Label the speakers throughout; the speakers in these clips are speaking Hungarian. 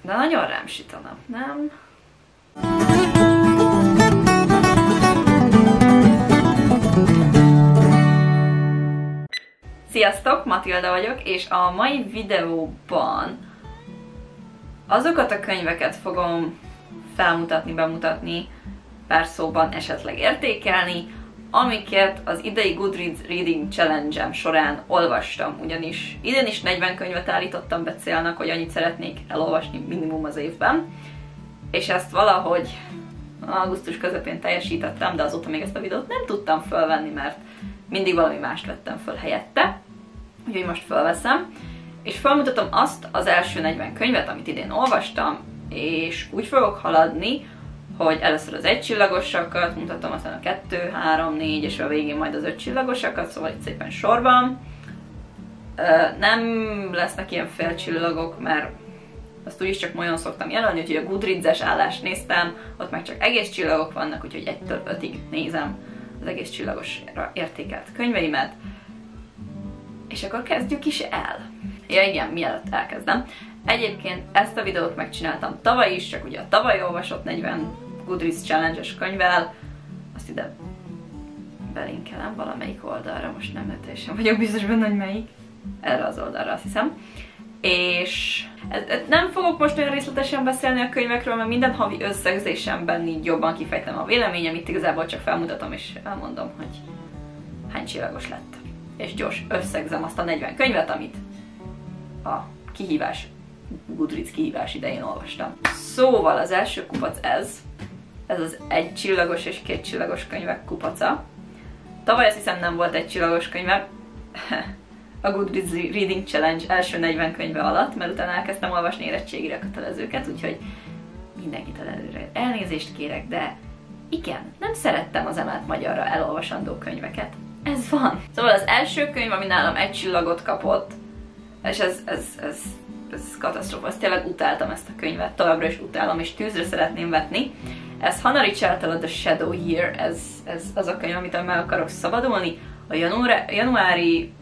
Speaker 1: De nagyon rám süt a nap, nem? Sziasztok, Matilda vagyok, és a mai videóban azokat a könyveket fogom felmutatni, bemutatni, pár szóban esetleg értékelni, amiket az idei Goodreads Reading Challenge-em során olvastam, ugyanis idén is 40 könyvet állítottam be célnak, hogy annyit szeretnék elolvasni minimum az évben, és ezt valahogy augusztus közepén teljesítettem, de azóta még ezt a videót nem tudtam fölvenni, mert mindig valami mást vettem föl helyette, úgyhogy most fölveszem, és felmutatom azt az első 40 könyvet, amit idén olvastam, és úgy fogok haladni, hogy először az 1 csillagosakat mutatom, aztán a 2, 3, 4, és a végén majd az 5 csillagosakat, szóval itt szépen sorban. Nem lesznek ilyen félcsillagok, mert azt úgyis csak olyan szoktam jelölni, úgyhogy a Goodreads-es állást néztem, ott meg csak egész csillagok vannak, úgyhogy 1-től 5-ig nézem az egész csillagosra értékelt könyveimet. És akkor kezdjük is el. Ja igen, mielőtt elkezdem. Egyébként ezt a videót megcsináltam tavaly is, csak ugye a tavaly olvasott 40 Goodreads Challenge-es könyvvel. Azt ide belinkelem valamelyik oldalra, most nem teljesen vagyok biztos benne, hogy melyik. Erre az oldalra, azt hiszem. És nem fogok most olyan részletesen beszélni a könyvekről, mert minden havi összegzésemben így jobban kifejtem a véleményem, itt igazából csak felmutatom és elmondom, hogy hány csillagos lett. És gyors összegzem azt a 40 könyvet, amit a kihívás, Goodreads kihívás idején olvastam. Szóval az első kupac ez az 1 csillagos és 2 csillagos könyvek kupaca. Tavaly azt hiszem nem volt 1 csillagos könyve a Goodreads Reading Challenge első 40 könyve alatt, mert utána elkezdtem olvasni érettségire kötelezőket, úgyhogy mindenkitől előre elnézést kérek, de igen, nem szerettem az emelt magyarra elolvasandó könyveket. Ez van. Szóval az első könyv, ami nálam 1 csillagot kapott, és ez katasztrófa, azt tényleg utáltam ezt a könyvet, továbbra is utálom, és tűzre szeretném vetni. Ez Hannah Rich-től, a The Shadow Year, ez az a könyv, amit meg akarok szabadulni. A januári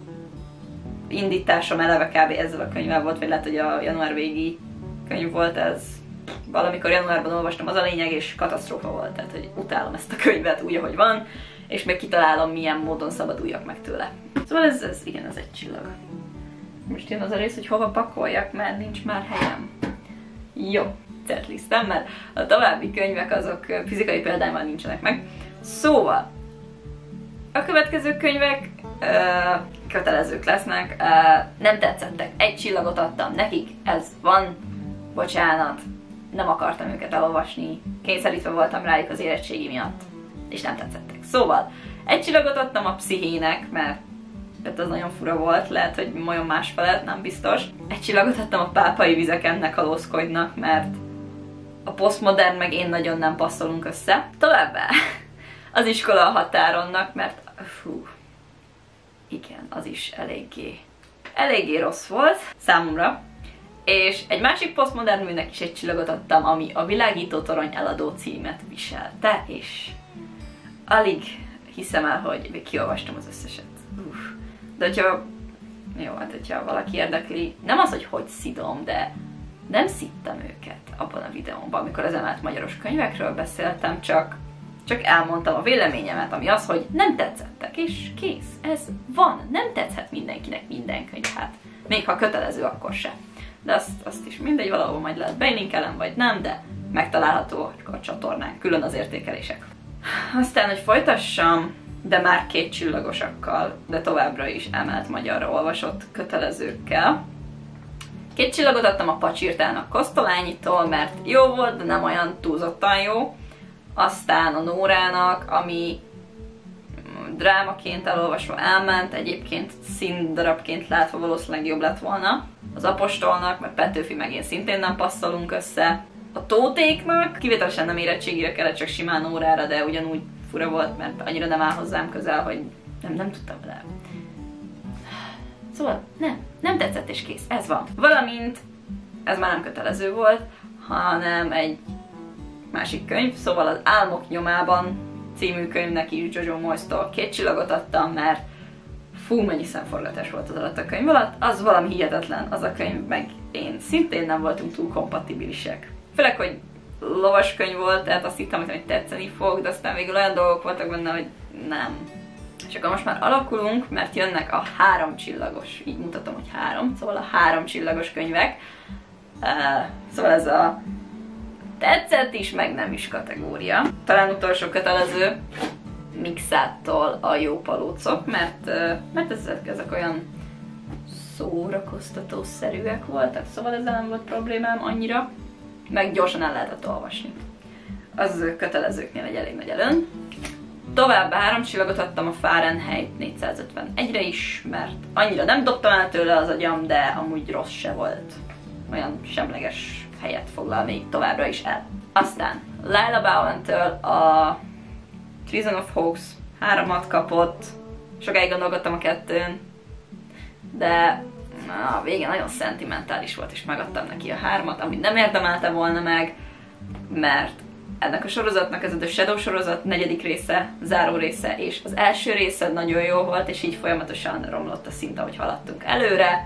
Speaker 1: indításom eleve kb. Ezzel a könyvvel volt, vagy lehet, hogy a január végi könyv volt ez. Valamikor januárban olvastam, az a lényeg, és katasztrófa volt, tehát hogy utálom ezt a könyvet úgy, ahogy van, és még kitalálom, milyen módon szabaduljak meg tőle. Szóval ez igen, az 1 csillag. Most jön az a rész, hogy hova pakoljak, mert nincs már helyem. Jó, setliztem, mert a további könyvek azok fizikai példányban nincsenek meg. Szóval, a következő könyvek kötelezők lesznek, nem tetszettek, 1 csillagot adtam nekik, ez van, bocsánat, nem akartam őket elolvasni, kényszerítve voltam rájuk az érettségi miatt, és nem tetszettek. Szóval, 1 csillagot adtam a Pszichének, mert az nagyon fura volt, lehet, hogy olyan másfelett, nem biztos. 1 csillagot adtam a Pápai vizekennek, a Loszkoidnak, mert a posztmodern meg én nagyon nem passzolunk össze. Továbbá az Iskola a határonnak, mert fú, igen, az is eléggé rossz volt számomra. És egy másik posztmodern műnek is 1 csillagot adtam, ami a Világító torony eladó címet viselte, és alig hiszem el, hogy kiolvastam az összeset. De hogyha, jó, hát hogyha valaki érdekli, nem az, hogy szidom, de nem szidtam őket abban a videóban, amikor az emelt magyaros könyvekről beszéltem, csak elmondtam a véleményemet, ami az, hogy nem tetszettek, és kész, ez van, nem tetszhet mindenkinek minden könyv, hát még ha kötelező, akkor se. De azt is mindegy, valahol majd lehet belinkelem, vagy nem, de megtalálható a csatornán, külön az értékelések. Aztán, hogy folytassam, de már 2 csillagosakkal, de továbbra is emelt magyarra olvasott kötelezőkkel. 2 csillagot adtam a Pacsirtának Kosztolányitól, mert jó volt, de nem olyan túlzottan jó. Aztán a Nórának, ami drámaként elolvasva elment, egyébként színdarabként látva valószínűleg jobb lett volna. Az Apostolnak, mert Petőfi meg én szintén nem passzolunk össze. A Tótéknak, kivételesen nem érettségire kellett, csak simán órára, de ugyanúgy fura volt, mert annyira nem áll hozzám közel, hogy nem tudtam vele. Szóval nem tetszett és kész, ez van. Valamint, ez már nem kötelező volt, hanem egy másik könyv, szóval az Álmok nyomában című könyvnek is Jojo Moyes-tól 2 csillagot adtam, mert fú, mennyi szemforgatás volt az alatt a könyv alatt, az valami hihetetlen, az a könyv, meg én szintén nem voltunk túl kompatibilisek. Főleg, hogy lovas könyv volt, tehát azt hittem, hogy tetszeni fog, de aztán végül olyan dolgok voltak benne, hogy nem. És akkor most már alakulunk, mert jönnek a 3 csillagos, így mutatom, hogy 3, szóval a 3 csillagos könyvek. Szóval ez a tetszett is, meg nem is kategória. Talán utolsó kötelező, Mixáttól a Jó palócok, mert ezek olyan szórakoztató-szerűek voltak, szóval ezzel nem volt problémám annyira, meg gyorsan el lehetett olvasni. Az kötelezőknél egy elég nagy előny. Továbbá 3 csillagot adtam a Fahrenheit 451-re is, mert annyira nem dobtam el tőle az agyam, de amúgy rossz se volt. Olyan semleges helyet foglal még továbbra is el. Aztán Lila Bowen-től a Treason of Hoax 3-at kapott, sokáig gondolkodtam a 2-n, de a végén nagyon szentimentális volt, és megadtam neki a 3-at, amit nem érdemelte volna meg, mert ennek a sorozatnak ez a The Shadow sorozat 4. része, záró része, és az első része nagyon jó volt, és így folyamatosan romlott a szint, ahogy haladtunk előre,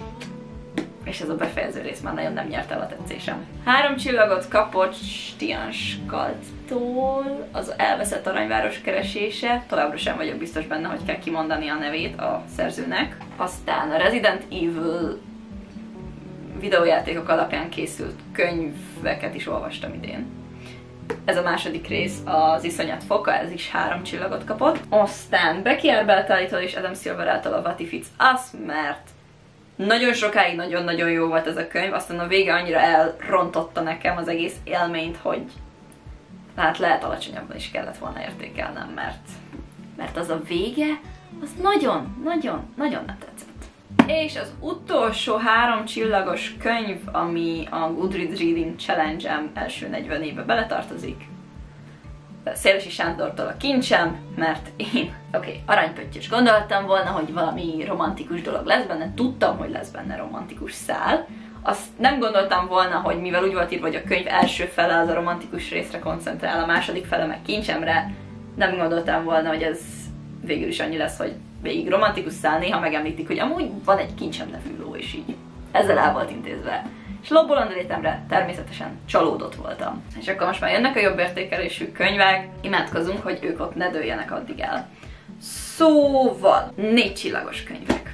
Speaker 1: és ez a befejező rész már nagyon nem nyert el a tetszésem. 3 csillagot kapott Stian Skaltól, az Elveszett Aranyváros keresése, továbbra sem vagyok biztos benne, hogy kell kimondani a nevét a szerzőnek. Aztán a Resident Evil videójátékok alapján készült könyveket is olvastam idén. Ez a 2. rész, az Iszonyat foka, ez is 3 csillagot kapott. Aztán Becky Arbeltálitól és Adam Silver által a What If It's Us, mert nagyon sokáig nagyon-nagyon jó volt ez a könyv, aztán a vége annyira elrontotta nekem az egész élményt, hogy hát lehet alacsonyabban is kellett volna értékelnem, mert az a vége, az nagyon-nagyon-nagyon nem tetszett. És az utolsó 3 csillagos könyv, ami a Goodreads Reading Challenge-em első 40 éve beletartozik, Szélesi Sándortól a Kincsem, mert én, aranypöttyös gondoltam volna, hogy valami romantikus dolog lesz benne, tudtam, hogy lesz benne romantikus szál. Azt nem gondoltam volna, hogy mivel úgy volt írva, hogy a könyv első fele az a romantikus részre koncentrál, a második fele meg Kincsemre, nem gondoltam volna, hogy ez végül is annyi lesz, hogy végig romantikus szál, néha megemlítik, hogy amúgy van egy Kincsem nevű ló, és így ezzel el volt intézve. És lobbolandi létemre természetesen csalódott voltam. És akkor most már jönnek a jobb értékelésű könyvek, imádkozunk, hogy ők ott ne dőljenek addig el. Szóval, 4 csillagos könyvek.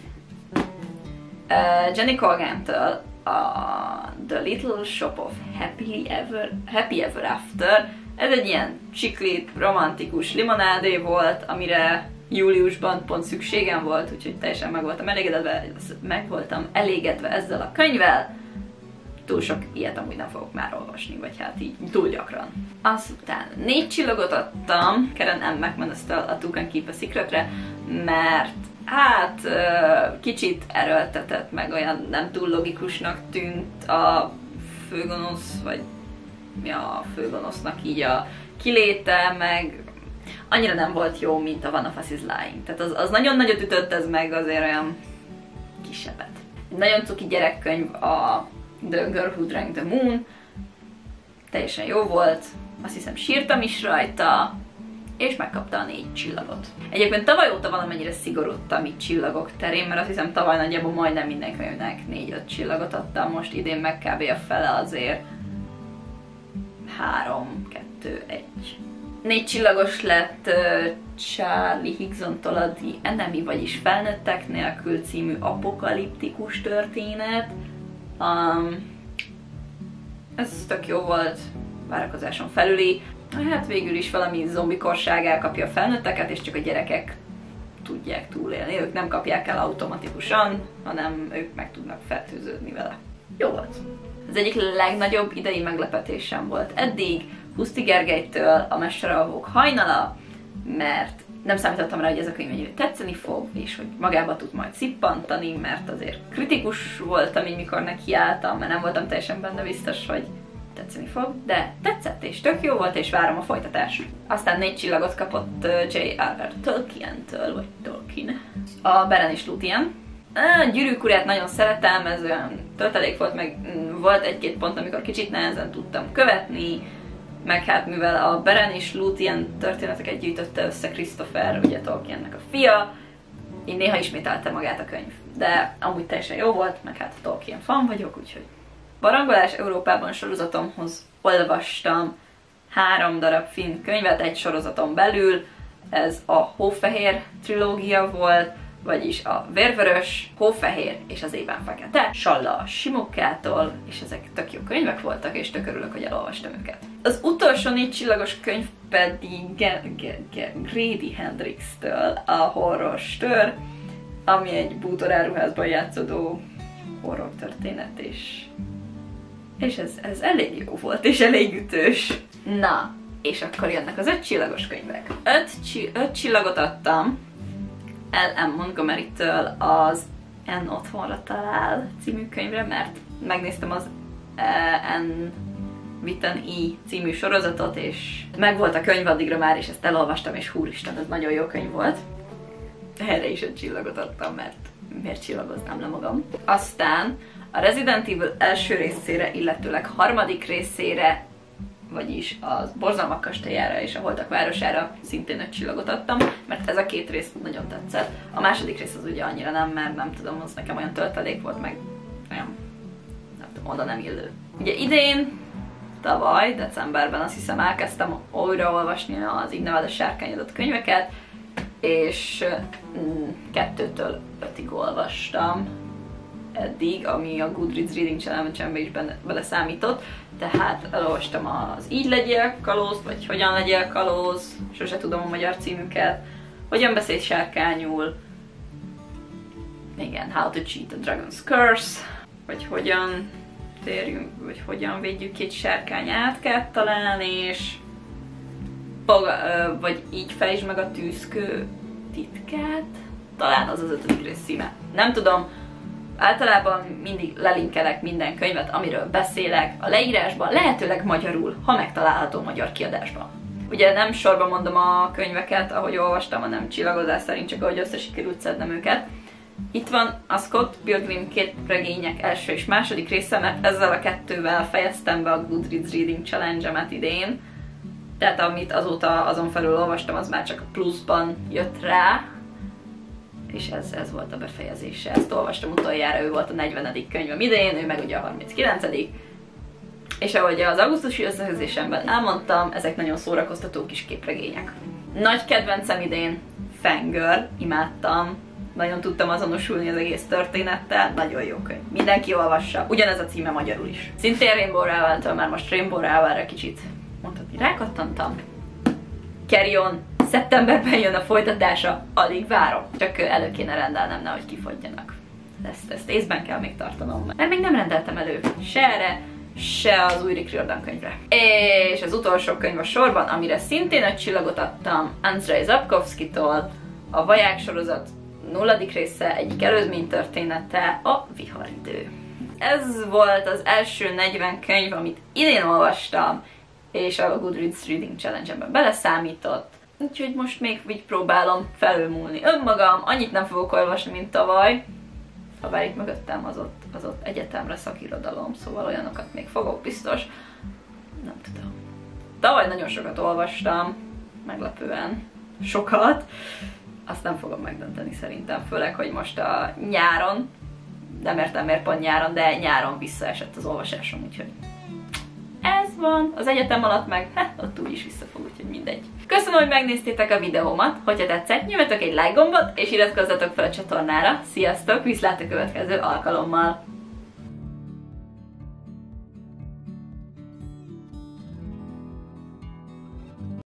Speaker 1: Jenny Colgan-től a The Little Shop of Happy Ever After. Ez egy ilyen csiklit, romantikus limonádé volt, amire júliusban pont szükségem volt, úgyhogy teljesen meg voltam elégedve ezzel a könyvvel. Túl sok ilyet amúgy nem fogok már olvasni, vagy hát így túl gyakran. Azután 4 csillagot adtam Karen M. McManus-től a Two Can Keep a Secret-re, mert hát kicsit erőltetett, meg olyan nem túl logikusnak tűnt a főgonosz, vagy a főgonosznak így a kiléte, meg annyira nem volt jó, mint a One of Us is Lying. Tehát az nagyon nagyot ütött, ez meg azért olyan kisebbet. Egy nagyon cuki gyerekkönyv a The Girl Who Drank the Moon, teljesen jó volt, azt hiszem sírtam is rajta, és megkapta a 4 csillagot. Egyébként tavaly óta valamennyire szigorodtam így csillagok terén, mert azt hiszem tavaly nagyjából majdnem minden könyvnek 4-5 csillagot adtam, most idén meg kb. A fele azért 3, 2, 1. 4 csillagos lett Charlie Hicksontól a The Enemy, vagyis Felnőttek nélkül című apokaliptikus történet. Ez tök jó volt, várakozáson felüli. Hát végül is valami zombikorság elkapja a felnőtteket, és csak a gyerekek tudják túlélni. Ők nem kapják el automatikusan, hanem ők meg tudnak fertőződni vele. Jó volt. Az egyik legnagyobb idei meglepetésem volt eddig Huszti Gergelytől a Mesteralvók hajnala, mert nem számítottam rá, hogy ez a könyv ennyire tetszeni fog, és hogy magába tud majd szippantani, mert azért kritikus voltam így, mikor nekiálltam, mert nem voltam teljesen benne biztos, hogy tetszeni fog, de tetszett, és tök jó volt, és várom a folytatást. Aztán 4 csillagot kapott J.R.R. Tolkien-től, vagy Tolkien. A Beren és Lúthien. A Gyűrűk urát nagyon szeretem, ez olyan töltelék volt, meg volt 1-2 pont, amikor kicsit nehezen tudtam követni, meg hát mivel a Beren és Lúthien történeteket gyűjtötte össze Christopher, ugye Tolkiennek a fia, Így néha ismételte magát a könyv. De amúgy teljesen jó volt, meg hát a Tolkien fan vagyok, úgyhogy Barangolás Európában sorozatomhoz olvastam 3 darab finn könyvet egy sorozaton belül. Ez a Hófehér trilógia volt, vagyis a Vérvörös, Hófehér és az Ében Fekete, Salla a Simokkától, és ezek tök jó könyvek voltak, és tök örülök, hogy elolvastam őket. Az utolsó 4 csillagos könyv pedig Grady Hendrix-től a Horror Stör, ami egy bútoráruházban játszódó horror történet, és ez elég jó volt, és elég ütős. Na, és akkor jönnek az 5 csillagos könyvek. 5 csillagot adtam L.M. Montgomery-től az N otthonra talál című könyvre, mert megnéztem az N. Witten E. című sorozatot, és megvolt a könyv addigra már, és ezt elolvastam, és húristen, ez nagyon jó könyv volt. Erre is 5 csillagot adtam, mert miért csillagoznám le magam. Aztán a Resident Evil első részére, illetőleg harmadik részére, vagyis az Borzalmak kastélyára és a Holtak városára szintén 5 csillagot adtam, mert ez a 2 rész nagyon tetszett. A második rész az ugye annyira nem, mert nem tudom, az nekem olyan töltelék volt, meg olyan, nem tudom, oda nem illő. Ugye idén, tavaly, decemberben azt hiszem elkezdtem újraolvasni az Így nevad a sárkányodat könyveket, és 2-től 5-ig olvastam eddig, ami a Goodreads Reading Challenge-embe is beleszámított, tehát elolvastam az Így legyél kalóz, vagy Hogyan legyél kalóz, sose tudom a magyar címüket, Hogyan beszélj sárkányul, igen, How to Cheat a Dragon's Curse, vagy Hogyan térjünk, vagy Hogyan védjük ki egy sárkány átkát talán, és vagy Így fejtsd meg a tűzkő titkát, talán az az 5. rész címe. Nem tudom, általában mindig lelinkelek minden könyvet, amiről beszélek, a leírásban, lehetőleg magyarul, ha megtalálható magyar kiadásban. Ugye nem sorba mondom a könyveket, ahogy olvastam, hanem csillagozás szerint, csak ahogy össze sikerült szednem őket. Itt van a Scott Pilgrim képregények első és második része, mert ezzel a 2-vel fejeztem be a Goodreads Reading Challenge-emet idén. Tehát amit azóta azon felül olvastam, az már csak a pluszban jött rá. És ez volt a befejezése. Ezt olvastam utoljára, ő volt a 40. könyvem idén, ő meg ugye a 39. És ahogy az augusztusi összehozésemben elmondtam, ezek nagyon szórakoztató kis képregények. Nagy kedvencem idén Fangirl, imádtam. Nagyon tudtam azonosulni az egész történettel, nagyon jó könyv. Mindenki olvassa, ugyanez a címe magyarul is. Szintén Rainbow Rowell-től, már most Rainbow Rowell-re kicsit mondhatni rákattantam. Carry On, szeptemberben jön a folytatása, alig várom. Csak elő kéne rendelnem, nehogy kifogjanak. Ezt észben kell még tartanom, mert még nem rendeltem elő se erre, se az új Rick Riordan könyvre. És az utolsó könyv a sorban, amire szintén 5 csillagot adtam, Andrzej Sapkowski-tól, a Vaják sorozat 0. része, egyik előzménytörténete, a Viharidő. Ez volt az első 40 könyv, amit idén olvastam, és a Goodreads Reading Challenge-ben beleszámított. Úgyhogy most még így próbálom felülmúlni önmagam, annyit nem fogok olvasni, mint tavaly. Ha bár itt mögöttem az ott egyetemre szakirodalom, szóval olyanokat még fogok biztos. Nem tudom. Tavaly nagyon sokat olvastam, meglepően sokat. Azt nem fogom megdönteni szerintem, főleg, hogy most a nyáron, nem értem miért pont nyáron, de nyáron visszaesett az olvasásom, úgyhogy ez van. Az egyetem alatt meg, ott úgyis visszafog, úgyhogy mindegy. Köszönöm, hogy megnéztétek a videómat, hogyha tetszett, nyomjatok egy like gombot, és iratkozzatok fel a csatornára. Sziasztok, viszlát a következő alkalommal!